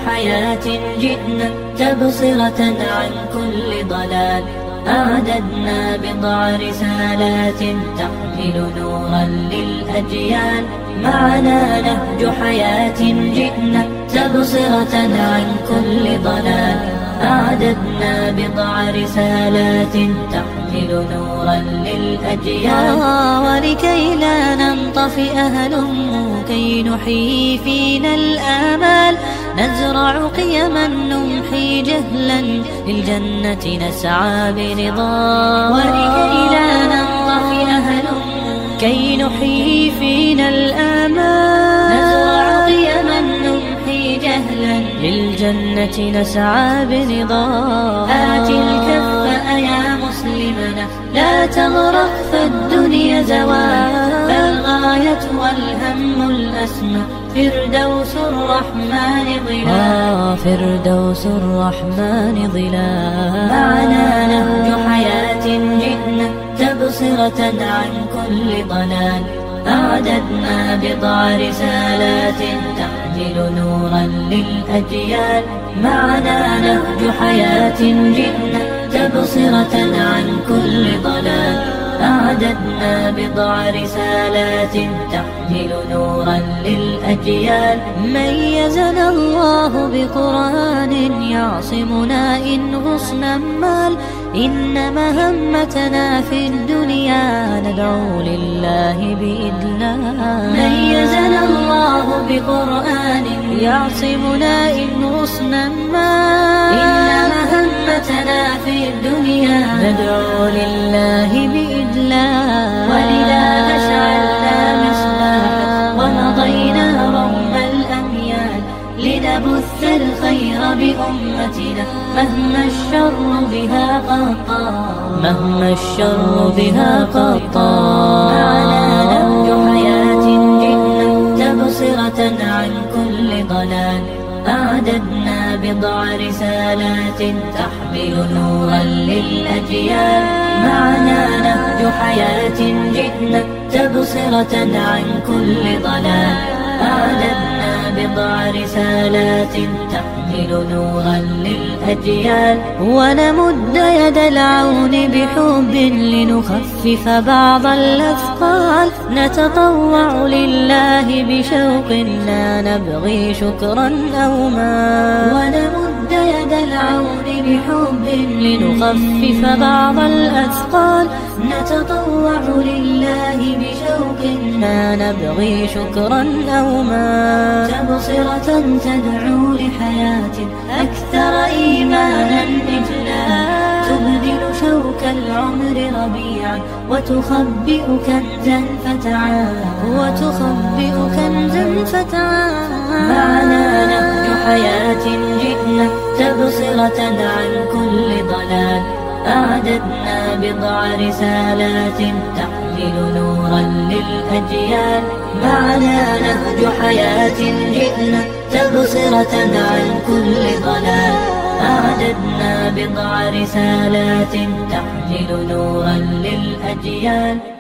حياة جئنا تبصرة عن كل ضلال. أعددنا بضع رسالات تحمل نورا للأجيال. معنا نهج حياة جئنا تبصرة عن كل ضلال. أعددنا بضع رسالات تحمل نورا للأجيال. ولكي لا ننطفئ هلم كي نحيي فينا الآمال. نزرع قيما نمحي جهلا للجنة نسعى برضا. ولكي لا ننطفئ هلم كي نحيي فينا الآمال. نزرع قيما نمحي جهلا للجنة نسعى برضا. آت الكف يا مسلمنا لا تغرق فالدنيا زوال. فالغاية والهم الأسمى فردوس الرحمن ظلال. فردوس الرحمن ظلال. معنا نهج حياة جئنا تبصرة عن كل ضلال. أعددنا بضع رسالات تحمل نورا للأجيال. معنا نهج حياة جئنا تبصرة عن كل ضلال. أعددنا بضع رسالات تحمل نورا للأجيال. ميزنا الله بقرآن يعصمنا إن غصنا مال. إن مهمتنا في الدنيا ندعو لله بإذلال. ميزنا الله بقرآن يعصمنا إن غصنا مال. إن مهمتنا في الدنيا ندعو لله بإذلال. ولذا أشعلنا مصباحا ومضينا روم الأميال. لنبث الخير بأمتنا مهما الشر بها قطال. مهما الشر بها قطال. معنا نهج حياة جئنا تبصرة عن كل ضلال. أعددنا بضع رسالات تحمل نورا للأجيال. معنا نهج حياة جئنا تبصرة عن كل ضلال. أعددنا بضع رسالات تحمل نورا للأجيال. ونمد يد العون بحب لنخفف بعض الأثقال. نتطوع لله بشوق لا نبغي شكرا أو مال. ونمد يد العون بحب لنخفف بعض الأثقال. نتطوع لله بشوق لا نبغي شكرا أو مال. تبصرة تدعو لحياة أكثر إيمانا إجلال. تبدل شوك العمر ربيعا وتخبئ كنزا فتعال. وتخبئ كنزا فتعال. معنا نهج حياة جئنا تبصرة عن كل ضلال. أعددنا بضع رسالات تحمل نورا للأجيال. معنا نهج حياة جئنا تبصرة عن كل ضلال. أعددنا بضع رسالات تحمل نورا للأجيال.